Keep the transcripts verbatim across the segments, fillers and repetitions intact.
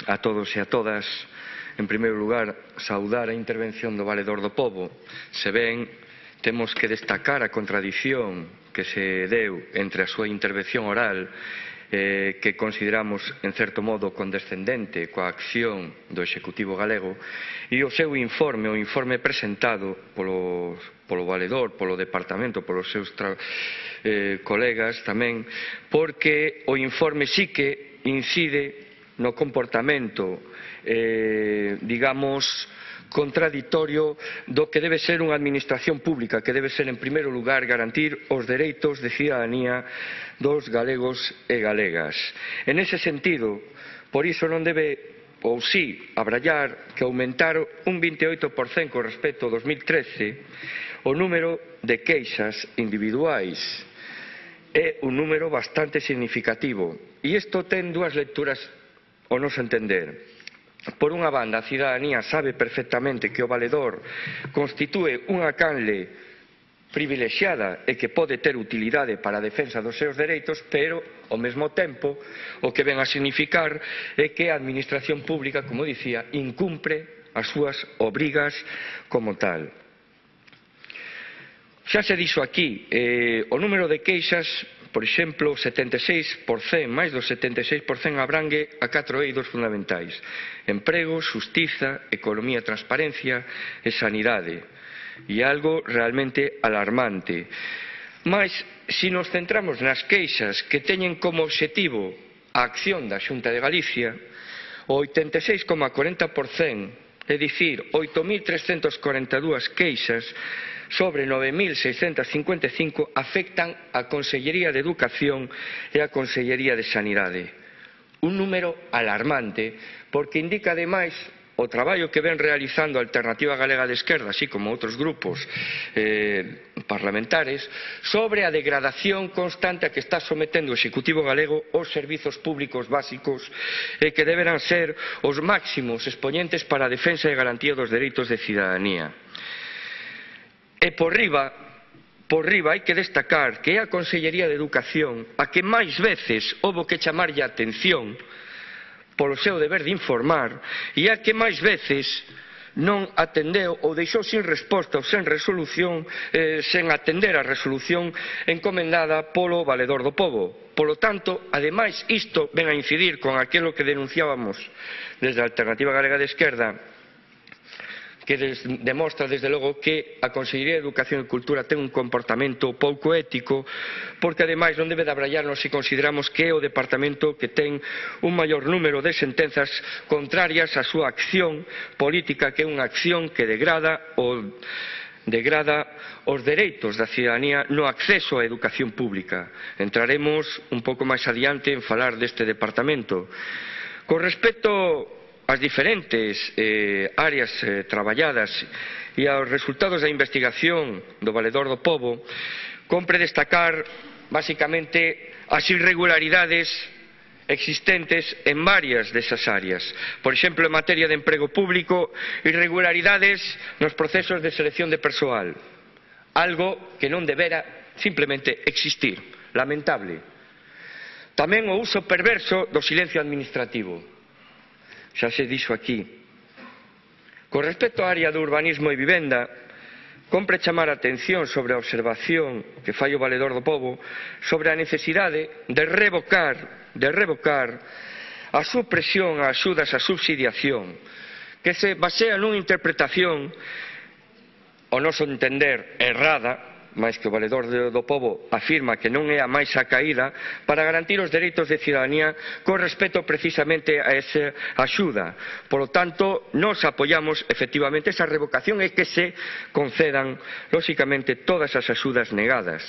a todos e a todas. En primeiro lugar, saudar a intervención do Valedor do Pobo. Se ben, temos que destacar a contradición que se deu entre a súa intervención oral, eh, que consideramos, en certo modo, condescendente coa acción do Executivo galego, e o seu informe, o informe presentado polo, polo Valedor, polo Departamento, polos seus eh, colegas tamén, porque o informe sí que incide no comportamento, eh, digamos, contradictorio do que debe ser unha administración pública, que debe ser, en primeiro lugar, garantir os dereitos de cidadanía dos galegos e galegas. En ese sentido, por iso non debe, ou sí, abrallar que aumentar un vinte e oito por cento con respecto ao dos mil trece o número de queixas individuais. É un número bastante significativo. E isto ten dúas lecturas ao noso entender. Por unha banda, a cidadanía sabe perfectamente que o valedor constitúe unha canle privilexiada e que pode ter utilidade para a defensa dos seus dereitos, pero, ao mesmo tempo, o que ven a significar é que a administración pública, como dicía, incumpre as súas obrigas como tal. Xa se dixo aquí, eh, o número de queixas, por exemplo, setenta e seis por cento, máis do setenta e seis por cento abrangue a catro eidos fundamentais: emprego, xustiza, economía, transparencia e sanidade. E algo realmente alarmante. Mas, se nos centramos nas queixas que teñen como obxectivo a acción da Xunta de Galicia, o oitenta e seis coma corenta por cento, é dicir, oito mil trescentas corenta e dúas queixas sobre nove mil seiscentas cincuenta e cinco afectan a Consellería de Educación e a Consellería de Sanidade. Un número alarmante, porque indica ademais o traballo que ven realizando a Alternativa Galega de Esquerda, así como outros grupos eh, parlamentares, sobre a degradación constante a que está sometendo o Executivo galego os servizos públicos básicos e que deberán ser os máximos expoñentes para a defensa e garantía dos dereitos de cidadanía. E por riba, por riba hai que destacar que é a Consellería de Educación a que máis veces houbo que chamarlle a atención polo seu deber de informar e a que máis veces non atendeu ou deixou sin resposta ou sen resolución, eh, sen atender a resolución encomendada polo Valedor do Pobo. Polo tanto, ademais, isto ven a incidir con aquilo que denunciábamos desde a Alternativa Galega de Esquerda, que des, demostra, desde logo, que a Consellería de Educación e Cultura ten un comportamento pouco ético, porque, ademais, non debe de abrallarnos se consideramos que é o departamento que ten un maior número de sentenzas contrarias á súa acción política, que é unha acción que degrada o degrada os dereitos da cidadanía no acceso á educación pública. Entraremos un pouco máis adiante en falar deste departamento. Con respecto as diferentes eh, áreas eh, traballadas e aos resultados da investigación do Valedor do Pobo, compre destacar, basicamente, as irregularidades existentes en varias desas áreas. Por exemplo, en materia de emprego público, irregularidades nos procesos de selección de persoal, algo que non debera simplemente existir, lamentable. Tamén o uso perverso do silencio administrativo. Xa se dixo aquí. Con respecto á área do urbanismo e vivenda, compre chamar a atención sobre a observación que fai o Valedor do Pobo sobre a necesidade de revocar, de revocar a supresión a axudas a subsidiación, que se basea nunha interpretación, ao noso entender, errada, máis que o Valedor do Pobo afirma que non é a máis acaída, para garantir os dereitos de cidadanía con respecto precisamente a esa axuda. Por lo tanto, nos apoiamos efectivamente esa revocación e que se concedan, lóxicamente, todas as axudas negadas.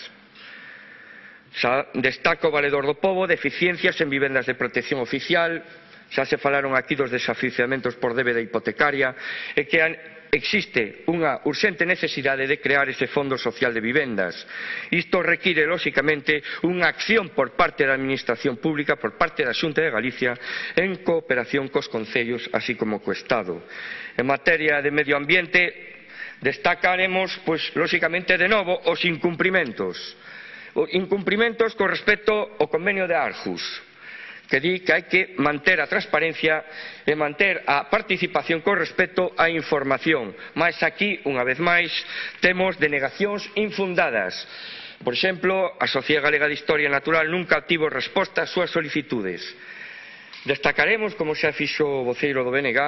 Xa destaca o Valedor do Pobo deficiencias en vivendas de protección oficial, xa se falaron aquí dos desafiuzamentos por débeda hipotecaria, e que han existe unha urxente necesidade de crear ese Fondo Social de Vivendas. Isto require, lóxicamente, unha acción por parte da Administración Pública, por parte da Xunta de Galicia, en cooperación cos concellos, así como co Estado. En materia de medio ambiente, destacaremos, pois, lóxicamente, de novo, os incumprimentos. Os incumprimentos con respecto ao convenio de Aarhus, que di que hai que manter a transparencia e manter a participación con respecto á información. Mais aquí, unha vez máis, temos denegacións infundadas. Por exemplo, a Sociedade Galega de Historia Natural nunca tivo resposta ás súas solicitudes. Destacaremos, como xa fixo o voceiro do B N G,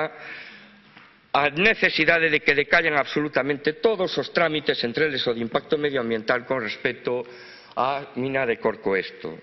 a necesidade de que decallen absolutamente todos os trámites, entre eles o de impacto medioambiental con respecto á mina de Corcoesto.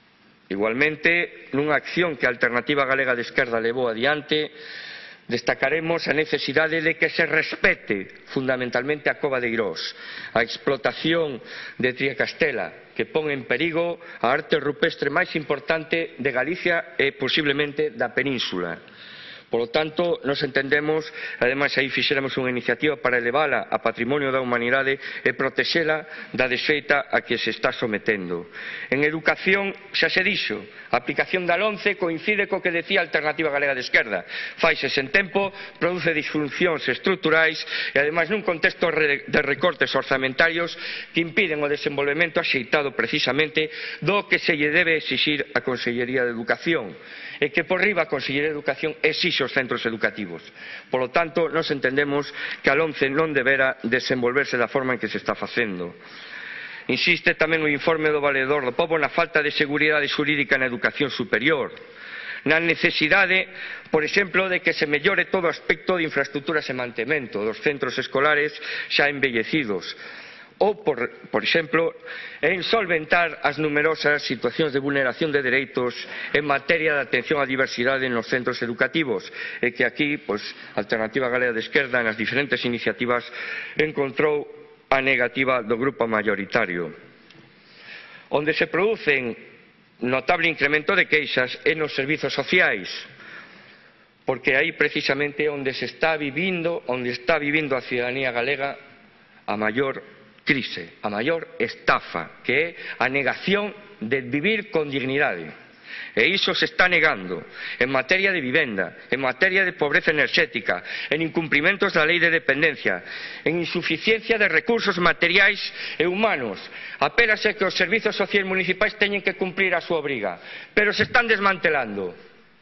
Igualmente, nunha acción que a Alternativa Galega de Esquerda levou adiante, destacaremos a necesidade de que se respete fundamentalmente a Cova de Eirós, a explotación de Triacastela, que pon en perigo a arte rupestre máis importante de Galicia e posiblemente da península. Por lo tanto, nos entendemos, ademais aí fixéramos unha iniciativa para elevala a patrimonio da humanidade e protexela da desfeita a que se está sometendo. En educación, xa se dixo, a aplicación da LOMCE coincide co que decía a Alternativa Galega de Esquerda. Faise sen tempo, produce disfuncións estruturais e ademais nun contexto de recortes orzamentarios que impiden o desenvolvemento axeitado precisamente do que se lle debe exixir a Consellería de Educación e que por riba a Consellería de Educación exixe os centros educativos. Por lo tanto, nos entendemos que a LOMCE non debera desenvolverse da forma en que se está facendo. Insiste tamén o informe do Valedor do Pobo na falta de seguridade xurídica na educación superior, na necesidade, por exemplo, de que se mellore todo o aspecto de infraestructuras e mantemento dos centros escolares xa envellecidos, ou, por, por exemplo, en solventar as numerosas situacións de vulneración de dereitos en materia de atención á diversidade nos centros educativos, e que aquí, pois, a Alternativa Galega de Esquerda, nas diferentes iniciativas, encontrou a negativa do grupo maioritario. Onde se producen notable incremento de queixas é nos servizos sociais, porque aí precisamente onde se está vivindo, onde está vivindo a cidadanía galega a maior crise, a maior estafa, que é a negación de vivir con dignidade. E iso se está negando en materia de vivenda, en materia de pobreza enerxética, en incumprimentos da lei de dependencia, en insuficiencia de recursos materiais e humanos. Apélase que os servizos sociais municipais teñen que cumprir a súa obriga, pero se están desmantelando.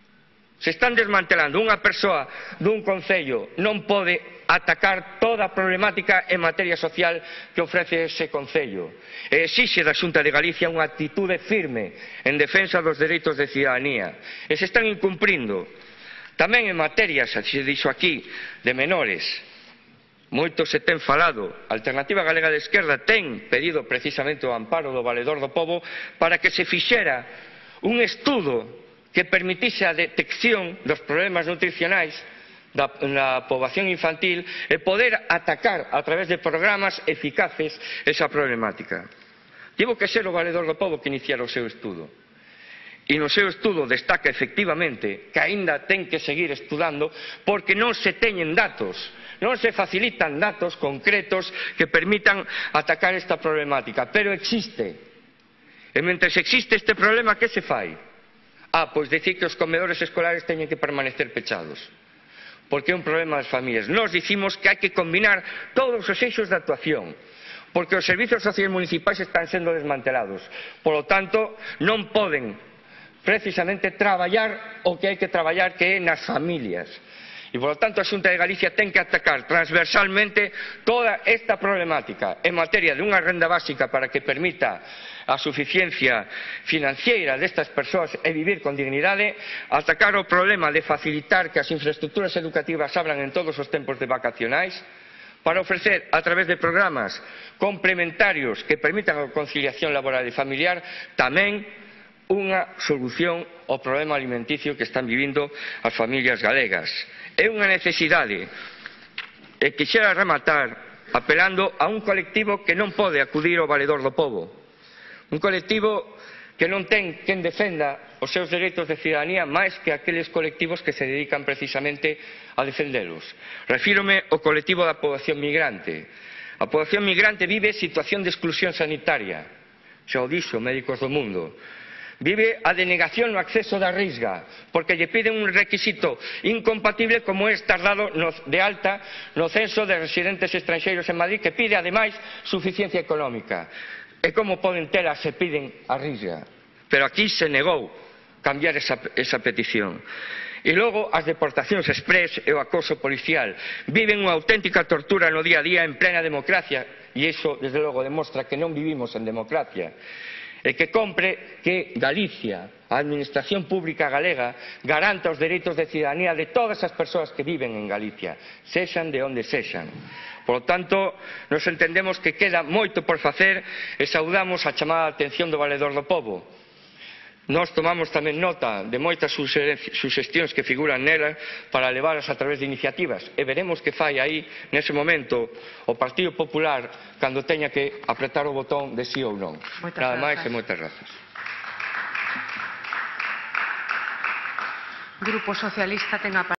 Se están desmantelando. Unha persoa dun concello non pode atacar toda a problemática en materia social que ofrece ese concello. E exixe da Xunta de Galicia unha actitude firme en defensa dos dereitos de cidadanía. E se están incumprindo. Tamén en materia, xa se dixo aquí, de menores. Moito se ten falado. A Alternativa Galega de Esquerda ten pedido precisamente o amparo do Valedor do Pobo para que se fixera un estudo que permitise a detección dos problemas nutricionais da, na poboación infantil e poder atacar a través de programas eficaces esa problemática. Tivo que ser o Valedor do Pobo que iniciara o seu estudo. E no seu estudo destaca efectivamente que aínda ten que seguir estudando porque non se teñen datos, non se facilitan datos concretos que permitan atacar esta problemática, pero existe. E mentre existe este problema, que se fai? Ah, pois dicir que os comedores escolares teñen que permanecer pechados, porque é un problema das familias. Nós dicimos que hai que combinar todos os eixos de actuación, porque os servizos sociais municipais están sendo desmantelados. Por lo tanto, non poden precisamente traballar o que hai que traballar, que é nas familias. E, por lo tanto, a Xunta de Galicia ten que atacar transversalmente toda esta problemática en materia de unha renda básica para que permita a suficiencia financiera destas persoas e vivir con dignidade, atacar o problema de facilitar que as infraestructuras educativas abran en todos os tempos de vacacionais, para ofrecer, a través de programas complementarios que permitan a conciliación laboral e familiar, tamén unha solución ao problema alimenticio que están vivindo as familias galegas. É unha necesidade. E quixera rematar apelando a un colectivo que non pode acudir ao Valedor do Pobo. Un colectivo que non ten quen defenda os seus dereitos de cidadanía máis que aqueles colectivos que se dedican precisamente a defendelos. Refírome ao colectivo da poboación migrante. A poboación migrante vive situación de exclusión sanitaria. Xa o dixo Médicos do Mundo. Vive a denegación no acceso da Risga, porque lle piden un requisito incompatible como é estar dado no, de alta no censo de residentes estranxeiros en Madrid, que pide ademais suficiencia económica. E como poden tela se piden a Risga? Pero aquí se negou cambiar esa, esa petición. E logo as deportacións express e o acoso policial viven unha auténtica tortura no día a día en plena democracia, e iso desde logo demostra que non vivimos en democracia, e que compre que Galicia, a administración pública galega, garanta os dereitos de cidadanía de todas as persoas que viven en Galicia, sexan de onde sexan. Por lo tanto, nos entendemos que queda moito por facer e saudamos a chamada de atención do Valedor do Pobo. Nós tomamos tamén nota de moitas suxestións que figuran nela para levalas a través de iniciativas e veremos que fai aí, nese momento, o Partido Popular cando teña que apretar o botón de sí ou non. Nada máis e moitas grazas. Grupo Socialista ten a